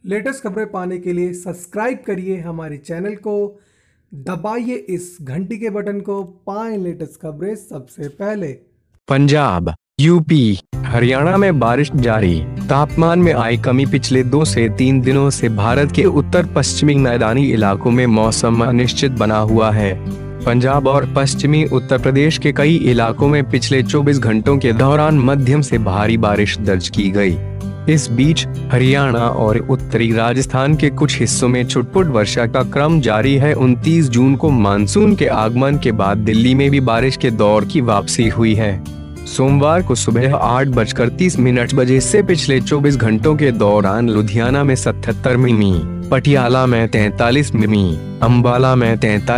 Latest खबरें पाने के लिए सब्सक्राइब करिए हमारे चैनल को, दबाइए इस घंटी के बटन को, पाएं लेटेस्ट खबरें सबसे पहले। पंजाब, यूपी, हरियाणा में बारिश जारी। तापमान में आई कमी। पिछले 2 से 3 दिनों से भारत के उत्तर पश्चिमी मैदानी इलाकों में मौसम अनिश्चित बना हुआ है। पंजाब और पश्चिमी उत्तर प्रदेश के कई इलाकों में पिछले 24 घंटों के दौरान मध्यम से भारी बारिश दर्ज की गई। इस बीच हरियाणा और उत्तरी राजस्थान के कुछ हिस्सों में छुटपुट वर्षा का क्रम जारी है। 29 जून को मानसून के आगमन के बाद दिल्ली में भी बारिश के दौर की वापसी हुई है। सोमवार को सुबह 8:30 बजे से पिछले 24 घंटों के दौरान लुधियाना में 77 मिमी, पटियाला में 43 मिमी, अंबाला में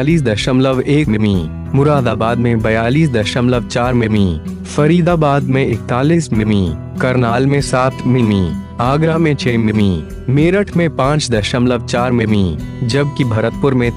43.1 मिमी, मुरादाबाद में 42.4 मिमी, फरीदाबाद में 41 मिमी, करनाल में 7 मिमी, आगरा में 6 मिमी, मेरठ में 5.4 मिमी, जबकि भरतपुर में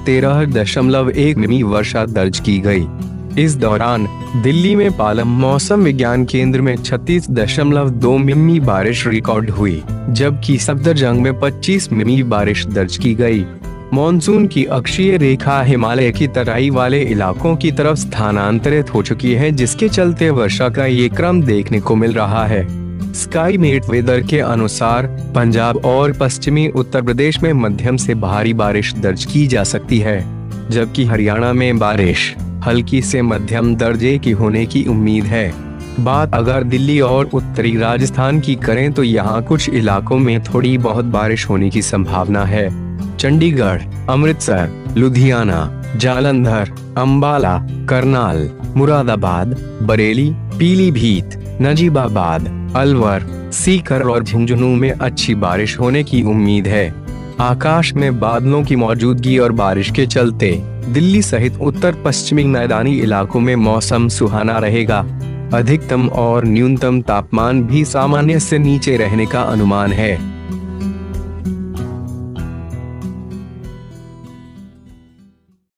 13.1 मिमी वर्षा दर्ज की गई। इस दौरान दिल्ली में पालम मौसम विज्ञान केंद्र में 36.2 मिमी बारिश रिकॉर्ड हुई, जबकि सफदरजंग में 25 मिमी बारिश दर्ज की गई। मॉनसून की अक्षीय रेखा हिमालय की तराई वाले इलाकों की तरफ स्थानांतरित हो चुकी है, जिसके चलते वर्षा का ये क्रम देखने को मिल रहा है। स्काईमेट वेदर के अनुसार पंजाब और पश्चिमी उत्तर प्रदेश में मध्यम से भारी बारिश दर्ज की जा सकती है, जबकि हरियाणा में बारिश हल्की से मध्यम दर्जे की होने की उम्मीद है। बात अगर दिल्ली और उत्तरी राजस्थान की करें तो यहाँ कुछ इलाकों में थोड़ी बहुत बारिश होने की संभावना है। चंडीगढ़, अमृतसर, लुधियाना, जालंधर, अंबाला, करनाल, मुरादाबाद, बरेली, पीलीभीत, नजीबाबाद, अलवर, सीकर और झुंझुनू में अच्छी बारिश होने की उम्मीद है। आकाश में बादलों की मौजूदगी और बारिश के चलते दिल्ली सहित उत्तर पश्चिमी मैदानी इलाकों में मौसम सुहाना रहेगा। अधिकतम और न्यूनतम तापमान भी सामान्य से नीचे रहने का अनुमान है।